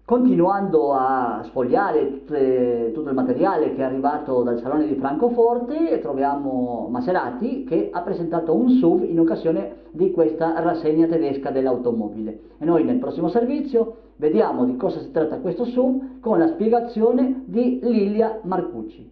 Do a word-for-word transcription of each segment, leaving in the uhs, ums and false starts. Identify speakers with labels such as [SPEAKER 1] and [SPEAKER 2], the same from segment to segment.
[SPEAKER 1] Continuando a sfogliare tutte- tutto il materiale che è arrivato dal Salone di Francoforte, troviamo Maserati che ha presentato un S U V in occasione di questa rassegna tedesca dell'automobile. E noi nel prossimo servizio vediamo di cosa si tratta questo S U V con la spiegazione di Lilia Marcucci.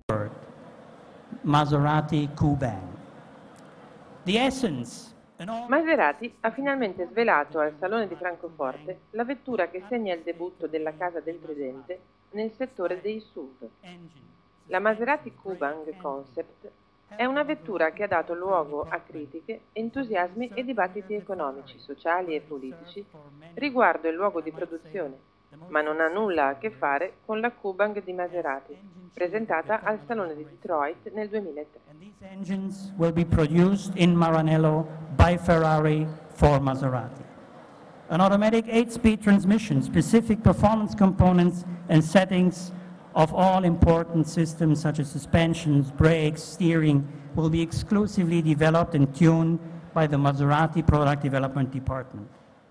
[SPEAKER 2] Maserati Kuban. The essence.
[SPEAKER 3] Maserati ha finalmente svelato al Salone di Francoforte la vettura che segna il debutto della Casa del Tridente nel settore dei S U V. La Maserati Kubang Concept è una vettura che ha dato luogo a critiche, entusiasmi e dibattiti economici, sociali e politici riguardo il luogo di produzione, ma non ha nulla a che fare con la Kubang di Maserati, presentata al Salone di Detroit nel duemilatré.
[SPEAKER 2] These engines will be produced in Maranello by Ferrari for Maserati. An automatic eight-speed transmission, specific performance components and settings of all important systems such as suspensions, brakes, steering will be exclusively developed and tuned by the Maserati Product Development Department.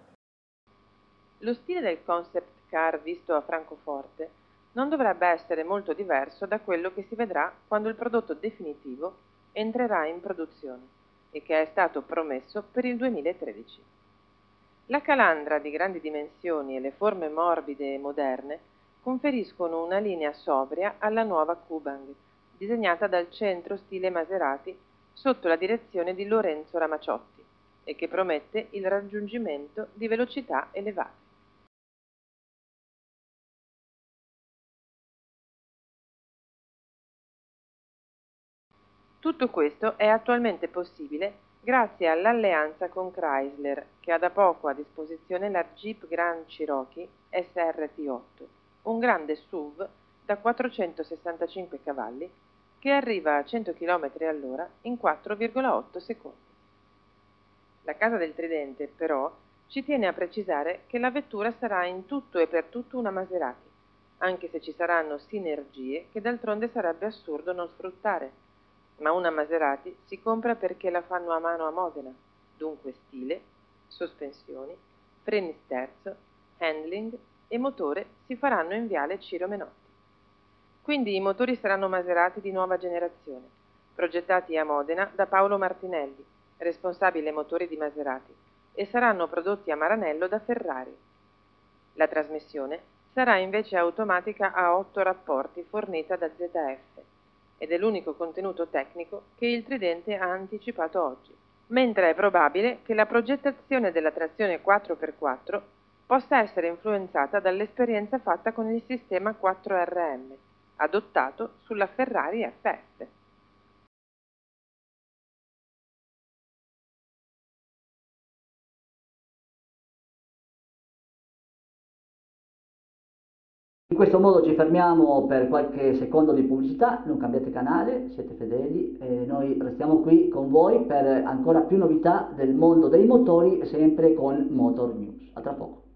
[SPEAKER 3] Lo stile del concept car visto a Francoforte non dovrebbe essere molto diverso da quello che si vedrà quando il prodotto definitivo entrerà in produzione e che è stato promesso per il duemilatredici. La calandra di grandi dimensioni e le forme morbide e moderne conferiscono una linea sobria alla nuova Kubang, disegnata dal centro stile Maserati sotto la direzione di Lorenzo Ramacciotti e che promette il raggiungimento di velocità elevate. Tutto questo è attualmente possibile grazie all'alleanza con Chrysler, che ha da poco a disposizione la Jeep Grand Cherokee S R T otto, un grande S U V da quattrocentosessantacinque cavalli che arriva a cento chilometri all'ora in quattro virgola otto secondi. La Casa del Tridente, però, ci tiene a precisare che la vettura sarà in tutto e per tutto una Maserati, anche se ci saranno sinergie che d'altronde sarebbe assurdo non sfruttare. Ma una Maserati si compra perché la fanno a mano a Modena, dunque stile, sospensioni, freni sterzo, handling e motore si faranno in viale Ciro Menotti. Quindi i motori saranno Maserati di nuova generazione, progettati a Modena da Paolo Martinelli, responsabile motori di Maserati, e saranno prodotti a Maranello da Ferrari. La trasmissione sarà invece automatica a otto rapporti fornita da Z F, ed è l'unico contenuto tecnico che il Tridente ha anticipato oggi, mentre è probabile che la progettazione della trazione quattro per quattro possa essere influenzata dall'esperienza fatta con il sistema quattro R M, adottato sulla Ferrari F F.
[SPEAKER 1] In questo modo ci fermiamo per qualche secondo di pubblicità, non cambiate canale, siete fedeli, e noi restiamo qui con voi per ancora più novità del mondo dei motori, sempre con Motor News. A tra poco.